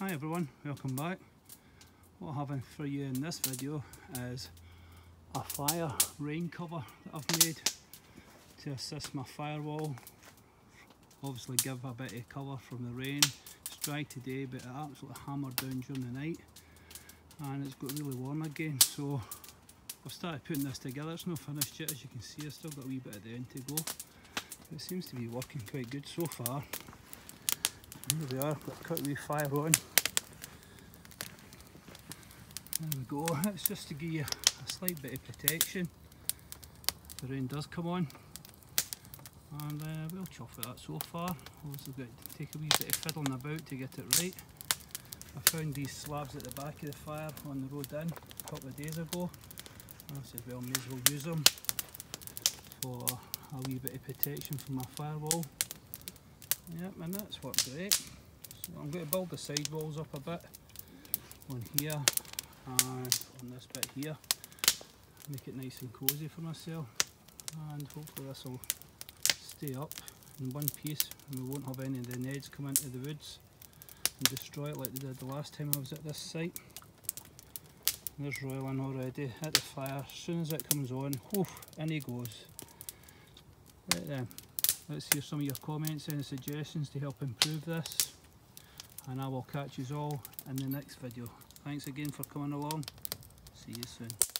Hi everyone, welcome back. What I have for you in this video is a fire rain cover that I've made to assist my firewall. Obviously give a bit of cover from the rain. It's dry today but it absolutely hammered down during the night and it's got really warm again, so I've started putting this together. It's not finished yet, as you can see. I've still got a wee bit at the end to go. It seems to be working quite good so far. Here we are, got a cut wee fire on. There we go. It's just to give you a slight bit of protection if the rain does come on. And we'll chuff at that so far. Obviously got to take a wee bit of fiddling about to get it right. I found these slabs at the back of the fire on the road in a couple of days ago. I said, well, may as well use them for a wee bit of protection from my firewall. Yep, and that's worked great. So I'm going to build the side walls up a bit on here and on this bit here. Make it nice and cosy for myself, and hopefully this will stay up in one piece and we won't have any of the Neds come into the woods and destroy it like they did the last time I was at this site. There's roiling already at the fire. As soon as it comes on, whoof, in he goes. Right then, let's hear some of your comments and suggestions to help improve this, and I will catch you all in the next video. Thanks again for coming along. See you soon.